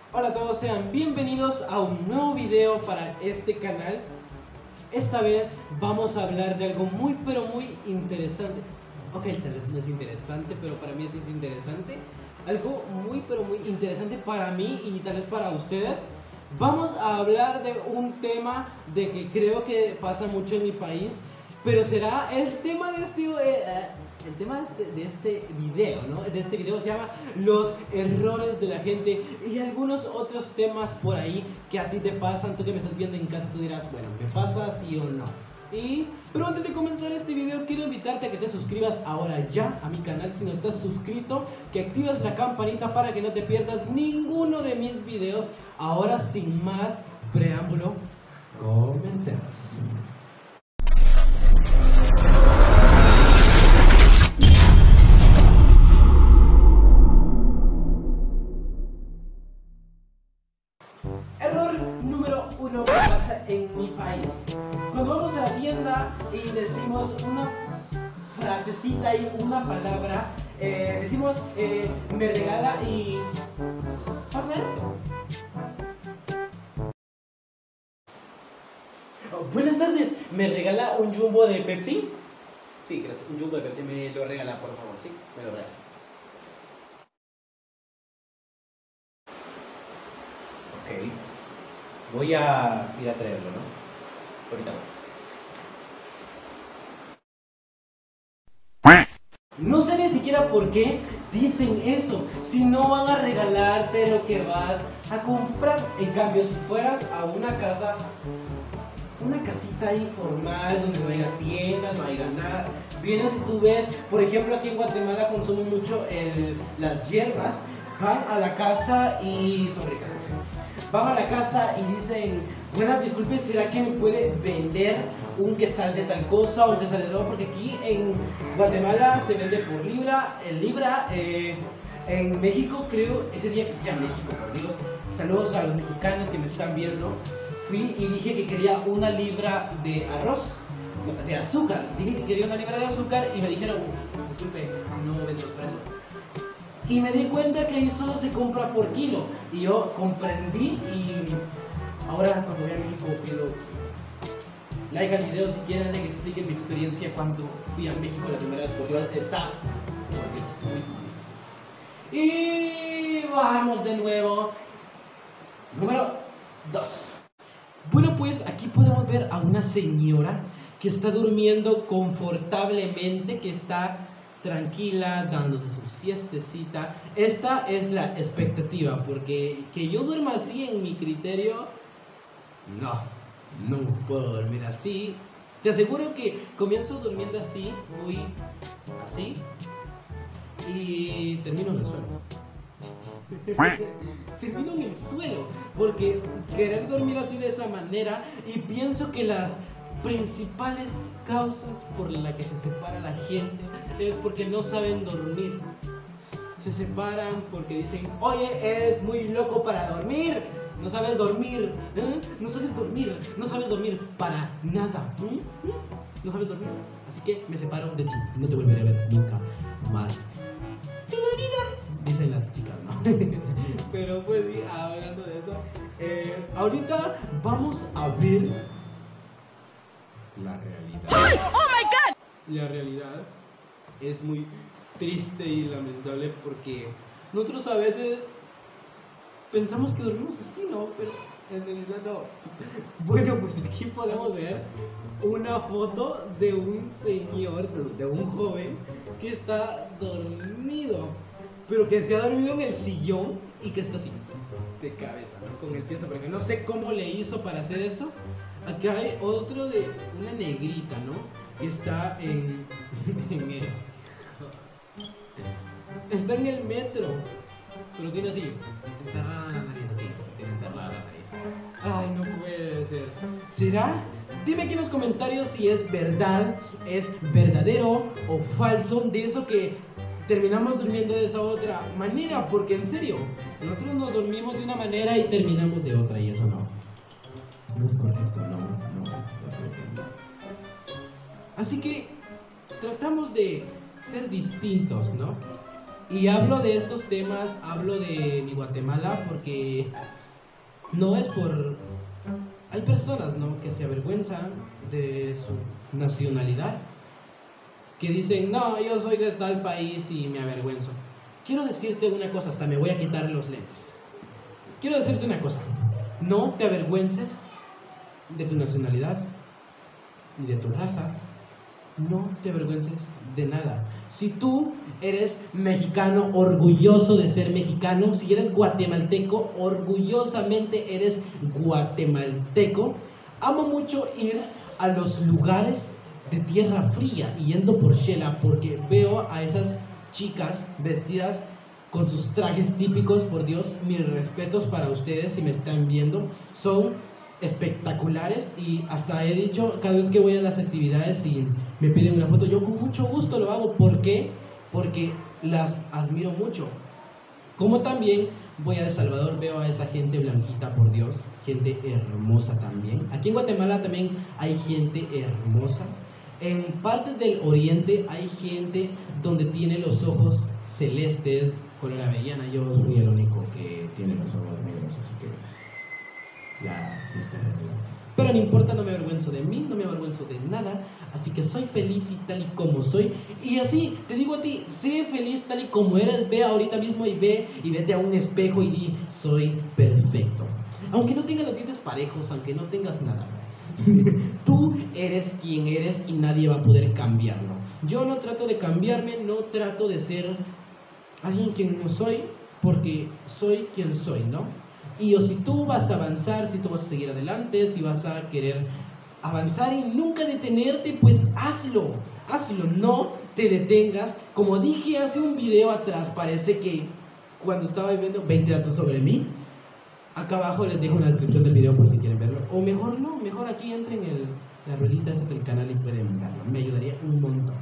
Hola a todos, sean bienvenidos a un nuevo video para este canal. Esta vez vamos a hablar de algo muy pero muy interesante. Ok, tal vez no es interesante, pero para mí sí es interesante. Algo muy pero muy interesante para mí y tal vez para ustedes. Vamos a hablar de un tema de que creo que pasa mucho en mi país, pero será el tema de este video, ¿no? De este video se llama los errores de la gente y algunos otros temas por ahí que a ti te pasan. Tú que me estás viendo en casa, tú dirás, bueno, ¿me pasa sí o no? Pero antes de comenzar este video, quiero invitarte a que te suscribas ahora ya a mi canal si no estás suscrito, que actives la campanita para que no te pierdas ninguno de mis videos. Ahora, sin más preámbulo, comencemos. Error número 1 que pasa en mi país. Cuando vamos a la tienda y decimos una frasecita y una palabra, decimos me regala y pasa esto. Oh, buenas tardes, ¿me regala un jumbo de Pepsi? Sí, gracias, un jumbo de Pepsi, me lo regala por favor, sí, me lo regala. Ok, voy a ir a traerlo, ¿no? Ahorita voy. No sé ni siquiera por qué dicen eso, si no van a regalarte lo que vas a comprar. En cambio, si fueras a una casa, una casita informal donde no haya tiendas, no haya nada, vienes y tú ves, por ejemplo, aquí en Guatemala consumen mucho las hierbas, van a la casa y van a la casa y dicen, buenas, disculpe, ¿será que me puede vender un quetzal de tal cosa o un quetzal de tal? Porque aquí en Guatemala se vende por libra, en México creo, ese día que fui a México, por Dios, saludos a los mexicanos que me están viendo, fui y dije que quería una libra de arroz, de azúcar, dije que quería una libra de azúcar y me dijeron, disculpe, no vendo por eso. Y me di cuenta que ahí solo se compra por kilo. Y yo comprendí y ahora cuando voy a México pido like al video si quieren que explique mi experiencia cuando fui a México la primera vez. Por Dios, está muy cool. Y vamos de nuevo. Número 2. Bueno, pues aquí podemos ver a una señora que está durmiendo confortablemente, que está tranquila, dándose su siestecita. Esta es la expectativa, porque que yo duerma así, en mi criterio, no puedo dormir así. Te aseguro que comienzo durmiendo así, muy así, y termino en el suelo. Termino en el suelo, porque querer dormir así de esa manera, y pienso que las principales causas por las que se separa la gente es porque no saben dormir. Se separan porque dicen, oye, eres muy loco para dormir, no sabes dormir, no sabes dormir, no sabes dormir para nada, no sabes dormir, así que me separo de ti, no te volveré a ver nunca más en la vida, dicen las chicas, ¿no? Pero pues sí, hablando de eso, ahorita vamos a ver la realidad. ¡Oh my God! La realidad es muy triste y lamentable porque nosotros a veces pensamos que dormimos así, ¿no? Pero en realidad no. Bueno, pues aquí podemos ver una foto de un señor, de un joven que está dormido, pero que se ha dormido en el sillón y que está así, de cabeza, ¿no? Con el pie, porque no sé cómo le hizo para hacer eso. Acá hay otro de una negrita, ¿no? Que está está en el metro, pero tiene así, enterrada la nariz, así, tiene enterrada la nariz. Ay, no puede ser. ¿Será? Dime aquí en los comentarios si es verdad, es verdadero o falso de eso que terminamos durmiendo de esa otra manera, porque en serio, nosotros nos dormimos de una manera y terminamos de otra, y eso no es correcto, no. Así que tratamos de ser distintos, ¿no? Y hablo de estos temas, hablo de mi Guatemala porque no es por... Hay personas, ¿no?, que se avergüenzan de su nacionalidad, que dicen, no, yo soy de tal país y me avergüenzo. Quiero decirte una cosa, hasta me voy a quitar los lentes. Quiero decirte una cosa, no te avergüences de tu nacionalidad ni de tu raza, no te avergüences de nada. Si tú eres mexicano, orgulloso de ser mexicano, si eres guatemalteco, orgullosamente eres guatemalteco. Amo mucho ir a los lugares de tierra fría, yendo por Shela, porque veo a esas chicas vestidas con sus trajes típicos. Por Dios, mis respetos para ustedes si me están viendo, son espectaculares y hasta he dicho, cada vez que voy a las actividades y me piden una foto, yo con mucho gusto lo hago. ¿Por qué? Porque las admiro mucho. Como también voy a El Salvador, veo a esa gente blanquita, por Dios, gente hermosa también. Aquí en Guatemala también hay gente hermosa. En partes del oriente hay gente donde tiene los ojos celestes, color avellana. Yo soy el único que tiene los ojos negros, así que ya no estoy arreglado. Pero no importa, no me avergüenzo de mí, no me avergüenzo de nada, así que soy feliz y tal y como soy. Y así, te digo a ti, sé feliz tal y como eres. Ve ahorita mismo y vete a un espejo y di, soy perfecto. Aunque no tengas los dientes parejos, aunque no tengas nada. Tú eres quien eres y nadie va a poder cambiarlo. Yo no trato de cambiarme, no trato de ser alguien quien no soy, porque soy quien soy, ¿no? Y o si tú vas a avanzar, si tú vas a seguir adelante, si vas a querer avanzar y nunca detenerte, pues hazlo, no te detengas. Como dije hace un video atrás, parece que cuando estaba viendo 20 datos sobre mí, acá abajo les dejo una descripción del video por si quieren verlo, o mejor no, mejor aquí entren en la ruedita esa del canal y pueden verlo, me ayudaría un montón.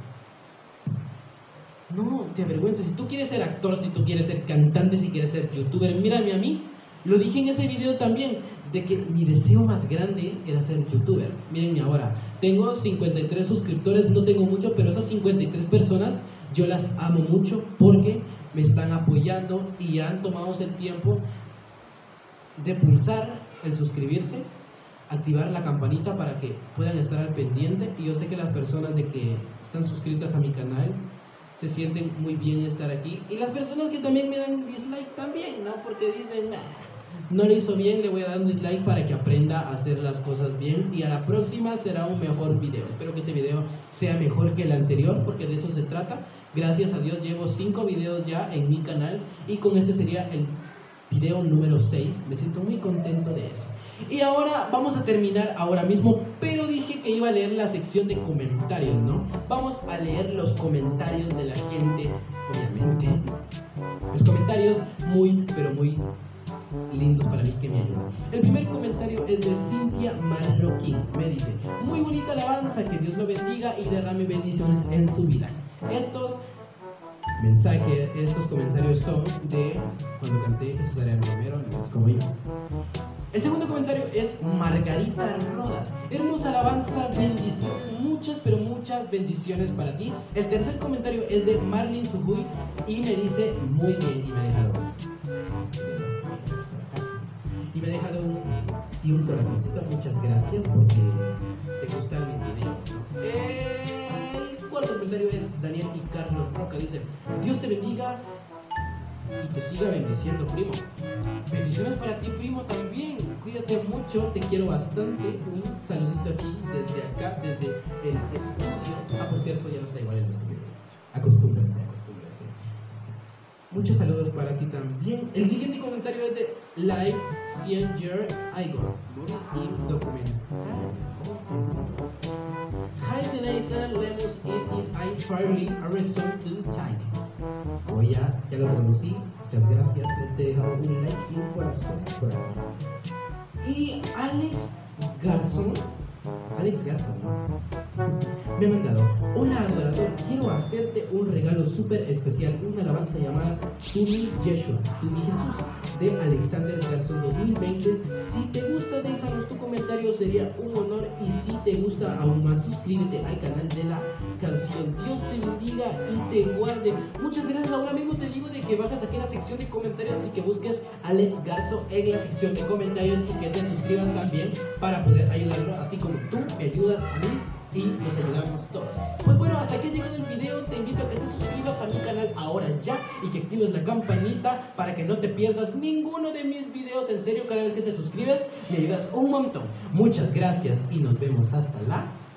No te avergüences, si tú quieres ser actor, si tú quieres ser cantante, si quieres ser youtuber, mírame a mí. Lo dije en ese video también, de que mi deseo más grande era ser youtuber. Mírenme ahora, tengo 53 suscriptores, no tengo mucho, pero esas 53 personas yo las amo mucho porque me están apoyando y han tomado el tiempo de pulsar el suscribirse, activar la campanita para que puedan estar al pendiente. Y yo sé que las personas de que están suscritas a mi canal se sienten muy bien estar aquí, y las personas que también me dan dislike también, ¿no? Porque dicen, no lo hizo bien, le voy a dar un dislike para que aprenda a hacer las cosas bien, y a la próxima será un mejor video. Espero que este video sea mejor que el anterior, porque de eso se trata. Gracias a Dios llevo 5 videos ya en mi canal, y con este sería el video número 6. Me siento muy contento de eso. Y ahora vamos a terminar ahora mismo, pero dije que iba a leer la sección de comentarios, ¿no? Vamos a leer los comentarios de la gente, obviamente. Los comentarios muy, pero muy lindos para mí, que me ayudan. El primer comentario es de Cintia Marroquín. Me dice, muy bonita alabanza, que Dios lo bendiga y derrame bendiciones en su vida. Estos mensajes, estos comentarios son de cuando canté Jesús Ariel Romero, no es como yo. El segundo comentario es Margarita Rodas. Hermosa alabanza, bendición. Muchas, pero muchas bendiciones para ti. El tercer comentario es de Marlene Sujuy y me dice muy bien, y me ha dejado un corazoncito. Muchas gracias porque te gustan mis videos, ¿no? El cuarto comentario es Daniel y Carlos Roca. Dice, Dios te bendiga y te siga bendiciendo, primo. Bendiciones para ti, primo, también. Cuídate mucho, te quiero bastante. Un saludito aquí, desde acá, desde el estudio. Por cierto, ya no está igual el estudio. Acostúmbrense. Muchos saludos para ti también. El siguiente comentario es de Live 100 Year Igor. Y documentales. Hi, Denisa, Lemus, it is I fairly a result to type. Oye, ya lo conocí. Muchas gracias. Te he dejado un like y un corazón por aquí. Y Alex Garzón Alex Garza, ¿no? Me ha mandado: hola adorador, quiero hacerte un regalo súper especial, una alabanza llamada Tu mi Yeshua, Tu mi Jesús, de Alexander Garzón 2020. Si te gusta, déjanos tu comentario, sería un honor. Y si te gusta aún más, suscríbete al canal de la canción. Dios te bendiga y te guarde. Muchas gracias. Ahora mismo te digo de que bajas aquí en la sección de comentarios y que busques Alex Garzo en la sección de comentarios y que te suscribas también para poder ayudarlo, así como tú me ayudas a mí y nos ayudamos todos. Pues bueno, hasta aquí ha llegado el video. Te invito a que te suscribas a mi canal ahora ya y que actives la campanita para que no te pierdas ninguno de mis videos. En serio, cada vez que te suscribes me ayudas un montón. Muchas gracias y nos vemos hasta la